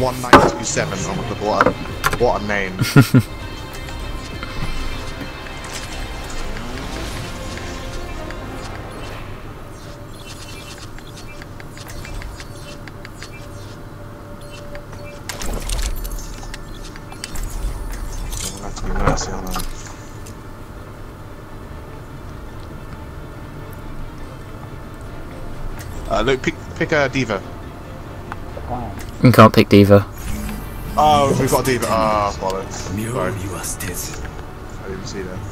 1927. Oh my god, what a name. Look, pick a diva. You can't pick diva. Oh, we've got a diva. Ah, bollocks. Sorry. I didn't see that.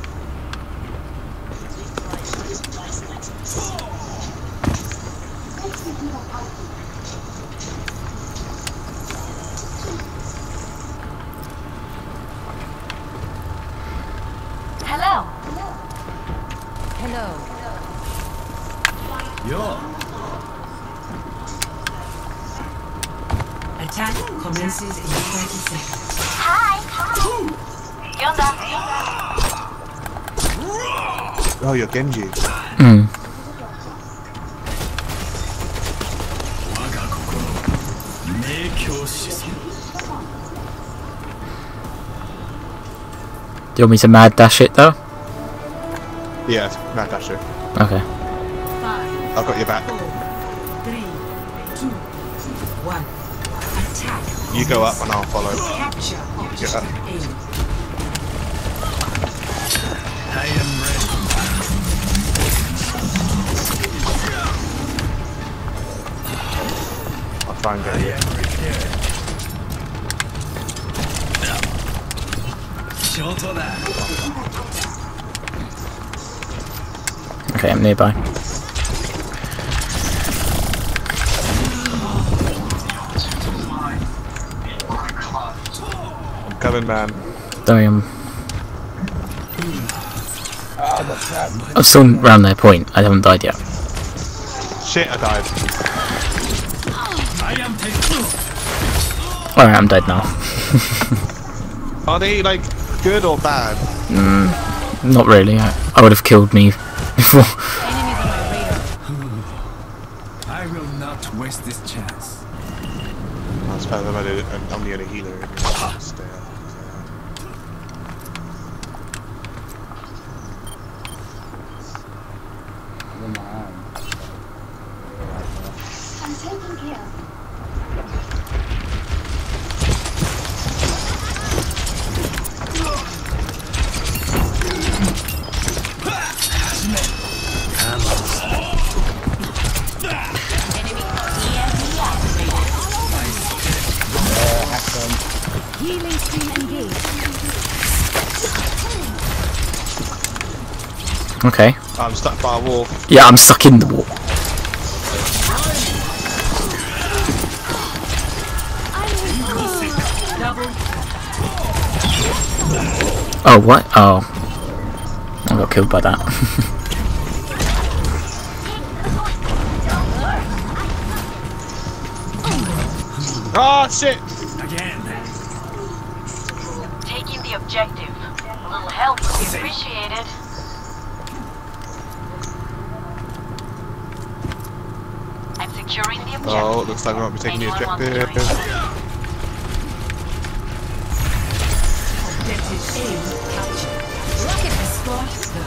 Hello. Hello. Yo. Attack commences in 30 seconds. Hi! Yonda! Oh, you're Genji. Hmm. Do you want me to mad dash it though? Yeah, Mad Dasher. Okay. 5, I've got your back. 4, 3, 2, 1. Attack. You go up and I'll follow. Capture Get up. objective A. I am ready. I'll try and get you. Okay, I'm nearby. I'm coming, man. Damn. I'm still around their point. I haven't died yet. Shit, I died. Alright, I'm dead now. Are they, like, good or bad? Not really. I would have killed me before. I will not waste this chance. I suppose I'm the only healer. Stay up. I'm taking care. Healing stream engaged. Okay. I'm stuck by a wall. Yeah, I'm stuck in the wall. Oh, what? Oh. I got killed by that. Oh, shit! Again. Taking the objective. A little help would be appreciated. I'm securing the objective. Oh, looks like we might be taking the Anyone want to objective. join? Objective A captured. Rocket escort the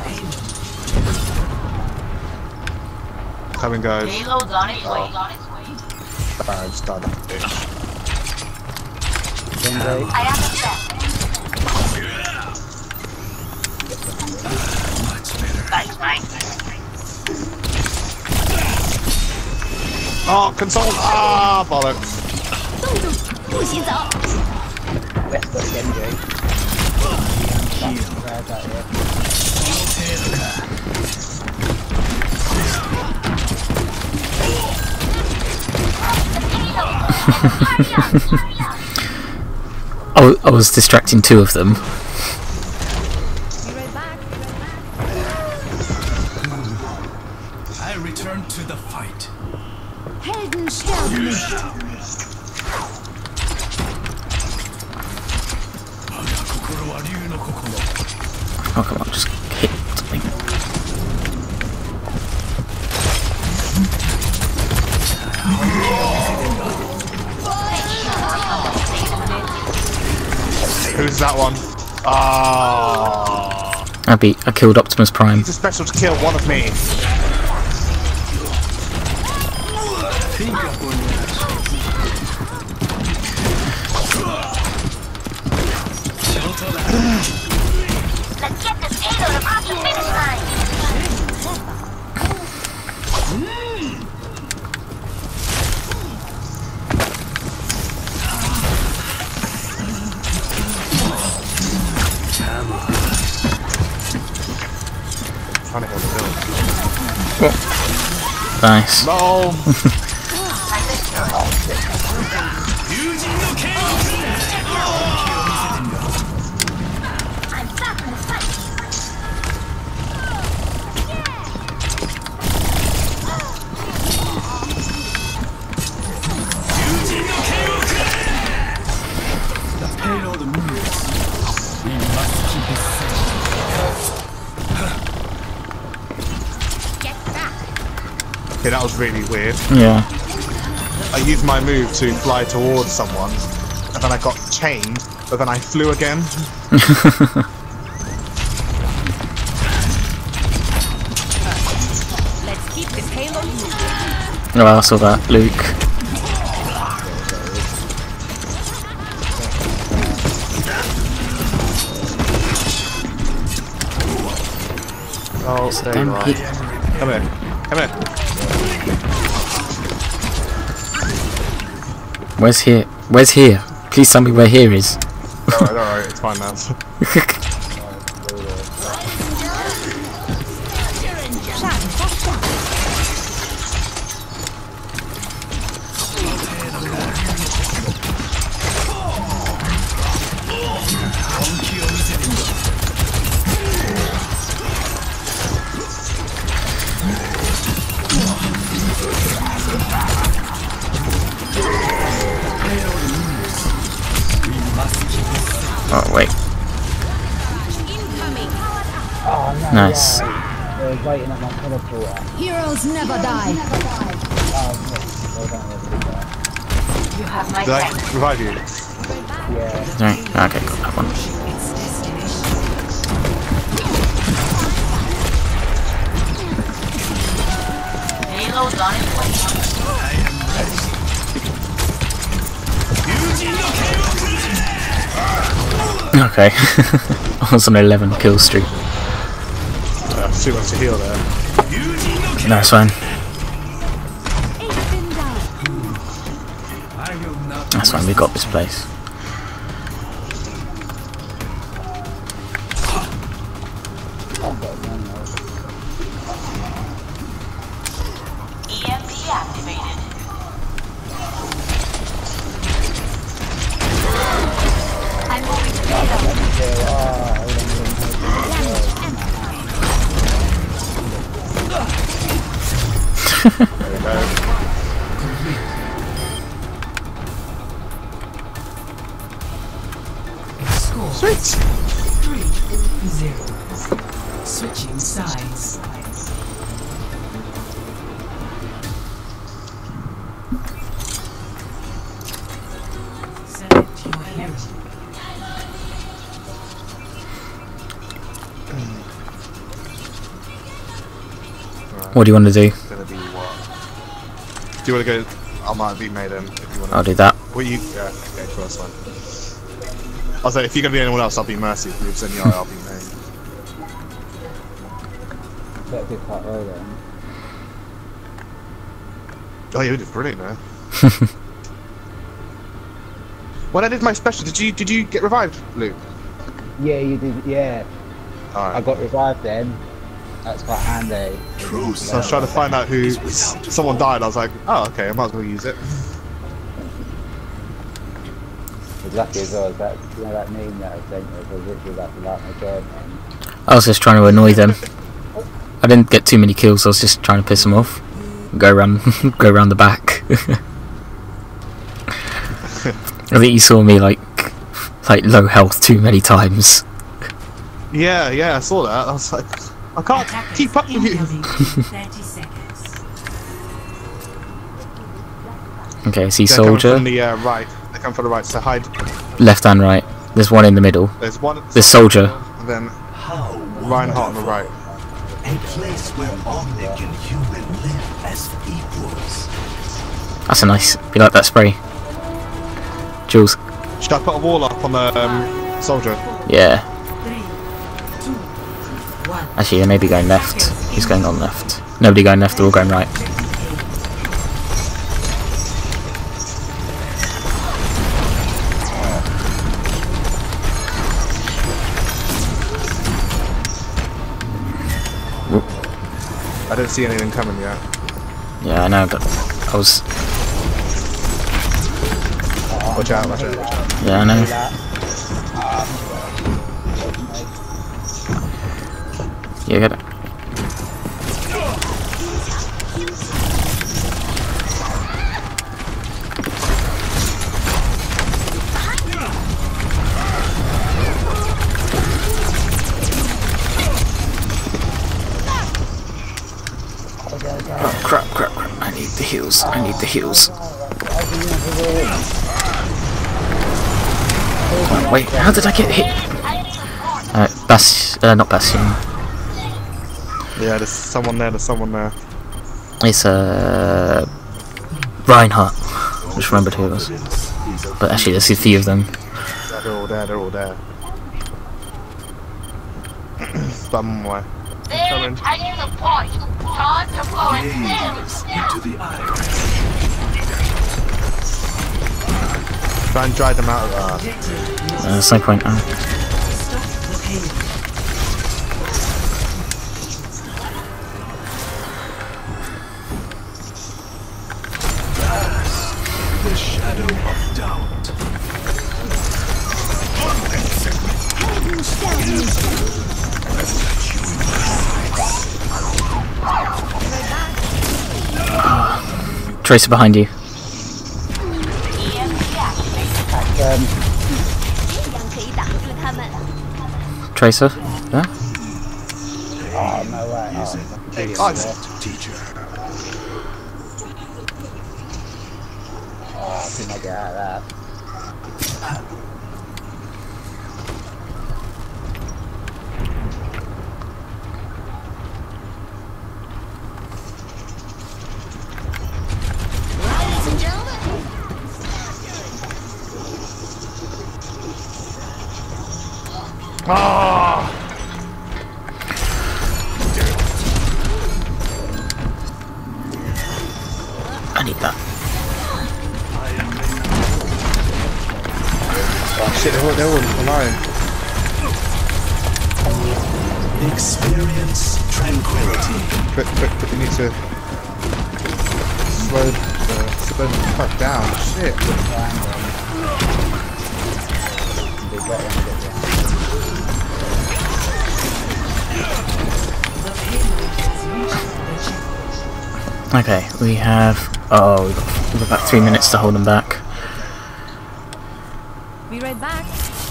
payload. Coming, guys. Payload's on its way. I just died like a bitch. I am the best. Much better. That's nice. Oh, console! Ah, bollocks! 动动，不许走。 I was distracting two of them. I return to the fight. Helden sterben nicht. Oh, come on, just hit something. Who's that one? Ah. I killed Optimus Prime. Use a special to kill one of me. Let's get this payload across the finish line. Trying to hold the bill. Nice. No. I'm back in the fight. The payload moves. We must keep it safe. Get back. Okay, that was really weird. Yeah. I used my move to fly towards someone, and then I got chained, but then I flew again. Let's keep this payload moving. Oh, I saw that, Luke. Oh, there you are. Come here. Come here. Where's here? Where's here? Please tell me where here is. Alright, it's fine now. Oh, wait. Incoming. Nice. Waiting at my teleporter. Heroes never die. You have my Did I revive you? Yeah. Right, okay, got that one. payload on its way. Okay. I was on an 11 kill streak. Too much to heal there. No, it's fine. That's fine, we got this place. EMP activated. I'm moving to payload. Sweet. 3-0. Switching sides. Select your hero. What do you want to do? Gonna be what? Do you want to go? I might be made him if you want to. I'll do that. Well, you. Yeah, okay, cool, that's fine. I was like, if you're gonna be anyone else, I'll be Mercy. If you're sending I'll be May. Better be quite low then. Oh, you did brilliant there. When I did my special, did you get revived, Luke? Yeah, you did. Yeah, I Alright. got revived then. That's quite handy. So I was trying to find out who someone died. I was like, oh, okay, I might as well use it. It was lucky as well as that, you know, that meme that I sent you. I was literally about to light my job. I was just trying to annoy them. I didn't get too many kills, so I was just trying to piss them off. Go around, go around the back. I think you saw me like low health too many times. Yeah, I saw that. I was like, I can't keep up with you. 30 seconds. Okay, see They're coming soldier, from the right. They come from the right, so hide. left and right. There's one in the middle. There's one. This soldier. And then Reinhardt on the right. A place where Omnic and human live as equals. That's a nice. You like that spray? Jules. Should I put a wall up on the soldier? Yeah. 3, 2, 1. Actually, they may be going left. He's going on left. Nobody going left, they're all going right. I don't see anything coming yet. Yeah, I know, but I was. Watch out, watch out, watch out. Yeah, I know. You get it. Oh, crap, crap, crap. I need the heals. I need the heals. Oh, wait, how did I get hit? Not Bastion. Yeah, there's someone there, there's someone there. It's Reinhardt. Just remembered who it was. But actually, there's a few of them. Yeah, they're all there, they're all there. Somewhere. Coming. Taking the point. Time to blow it down. Into the iron. Try and drive them out of that. There's no point. Stop the payload. The shadow of doubt. Tracer behind you. Tracer? There? Oh, no way. Oh, it's- Teacher. I think I get out of that. Ladies and gentlemen. I need that. Oh shit, they're all alive. Experience tranquility. But we need to slow the fuck down. Shit. Okay, we have. Oh, we've got about 3 minutes to hold them back. Be right back.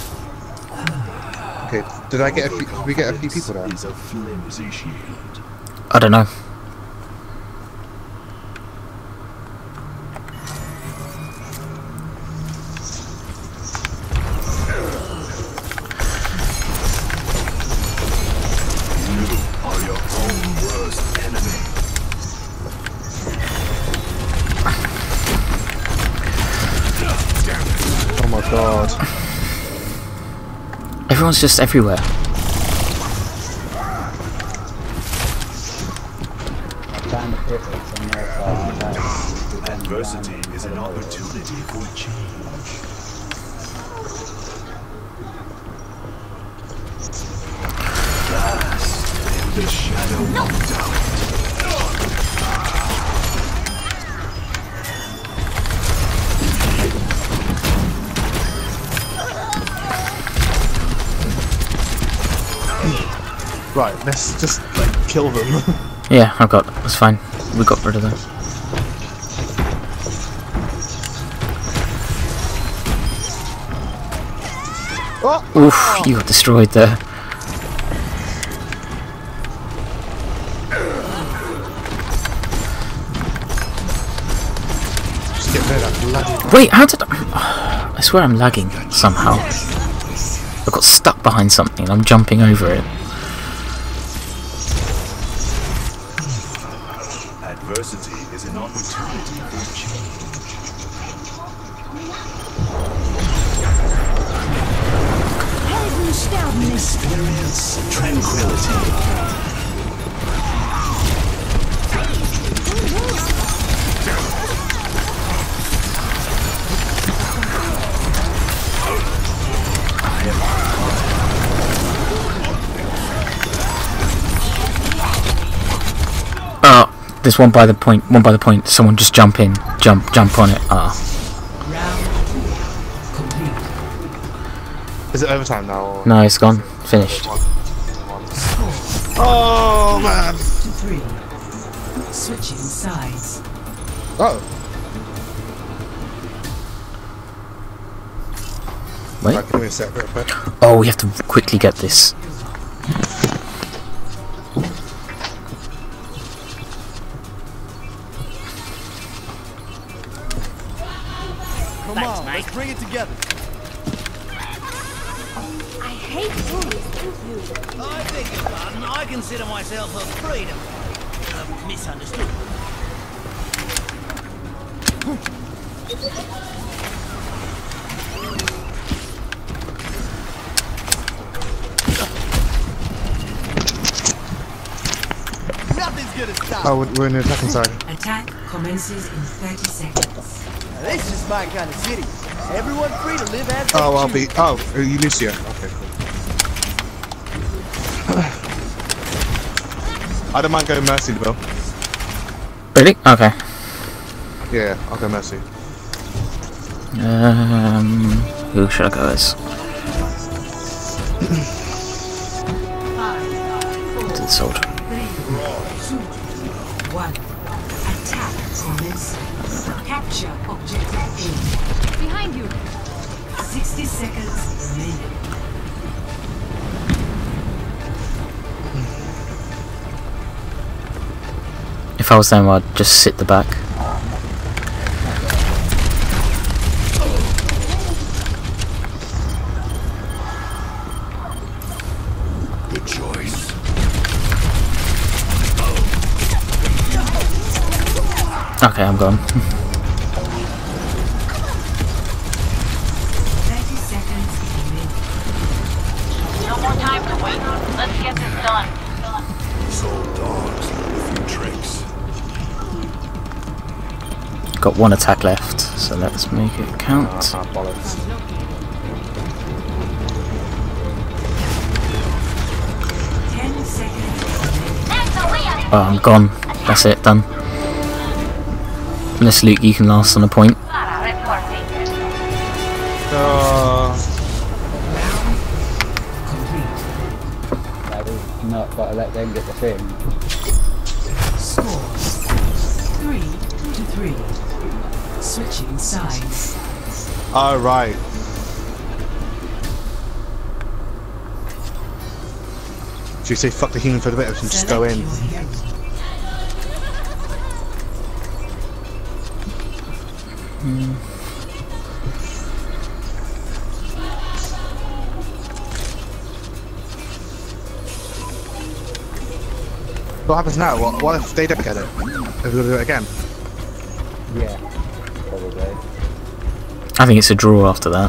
Okay, did we get a few people there? Is a flimsy shield. I don't know. Are your own worst enemy. Oh my god. Everyone's just everywhere. Trying to pivot from their side. Adversity is an opportunity for change. Cast in the shadow of doubt. Right, let's just like kill them. Yeah, I've got. That's fine. We got rid of them. Oh! Oof, you got destroyed there. Just get rid of that bloody. Wait, how did I swear I'm lagging somehow. I got stuck behind something and I'm jumping over it. Adversity is an opportunity for change. Helden sterben nicht. Experience tranquility. Oh, there's one by the point. One by the point. Someone just jump in. Jump on it. Ah. Round 2. Complete. Is it overtime now? Or? No, it's gone. Finished. Oh man! 3. Switching sides. Oh. Wait. Right, give me a sec, real quick. Oh, we have to quickly get this. Come on, let's bring it together. I hate bullies. Thank you. I beg your pardon. I consider myself a freedom. Misunderstood. Nothing's gonna stop. Oh, we're in the attacking side. Attack commences in 30 seconds. Now, this is my kind of city. Everyone free to live as they Oh, I'll choose. be. Oh, you Lucia. Okay, cool. I don't mind going Mercy, Bill. Really? Okay. Yeah, I'll go Mercy. Who should I go as? To the soldier. 3, 2, 1. Attack commences. Capture objective A. Behind you. 60 seconds remaining. If I was them, I'd just sit the back. Good choice. Okay, I'm gone. 30 seconds remaining. No more time to wait. Let's get this done. Soul dogs leave a few tricks. Got one attack left, so let's make it count. Ah, bollocks. 10 seconds remaining. Oh, I'm gone. That's it, done. Unless Luke, you can last on a point. Complete. That is not got to let them get the thing. Score 3 to 3. Switching sides. All right. Should we say fuck the human for the bit and just go in? Select your hero. What happens now? What if they don't get it? Are we gonna do it again? Yeah, probably. I think it's a draw after that.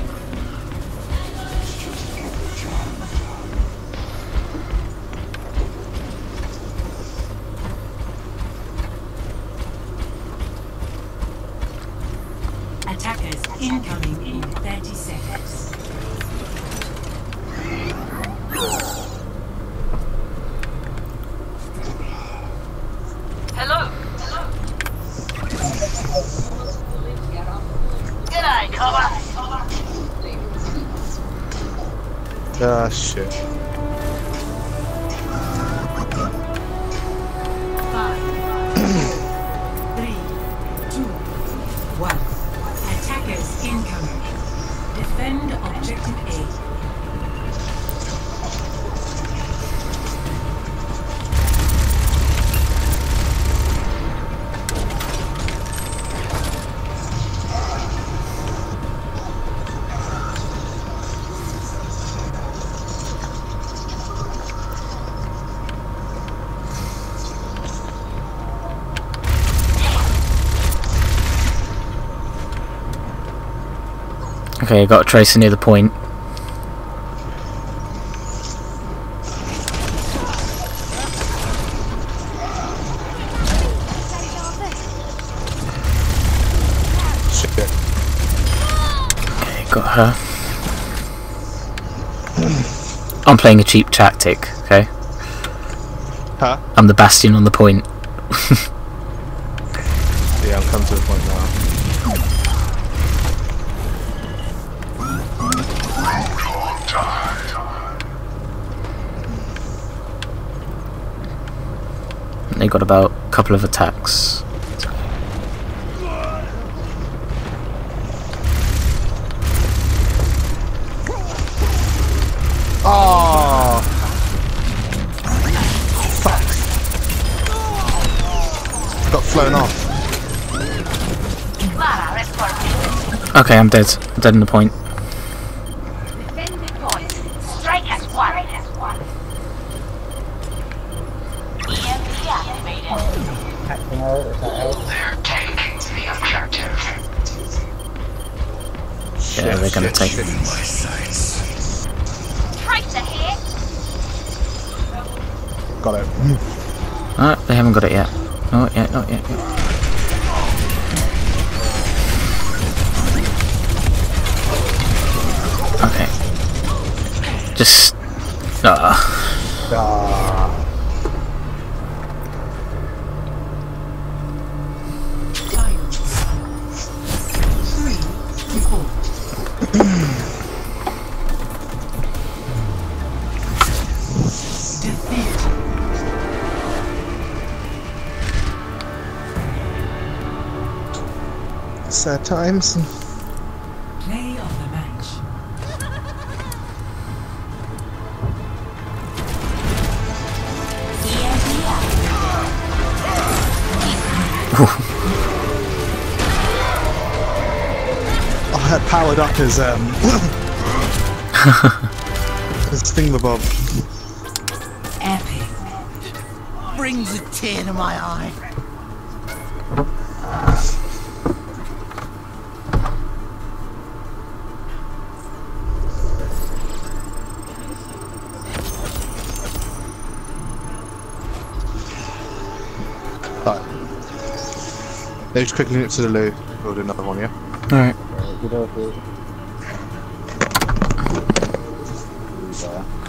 Attackers incoming in 30 seconds. Hello. G'day, cover. Ah, shit. 5, 3, 2, 1. Attackers incoming. Defend objective A. Okay, I got a tracer near the point. Shit. Okay, got her. I'm playing a cheap tactic, okay? Huh? I'm the bastion on the point. Yeah, I'll come to the point now. They got about a couple of attacks. Oh, fuck! Got flown off. Clara, report. Okay, I'm dead. I'm dead in the point. Defend the point. Strike at one. EMP activated. Acting out, if that helps. They're taking the objective. Yeah, they're gonna take it. My sights. Tracer here. Got it. Oh, they haven't got it yet. Not yet, not yet. Okay. Just... Sad times. Play of the match. I had powered up his his thingamabob. Epic. Brings a tear to my eye. Right. They're just quickly nip to the loo. We'll do another one, yeah? Alright. Okey-dokey.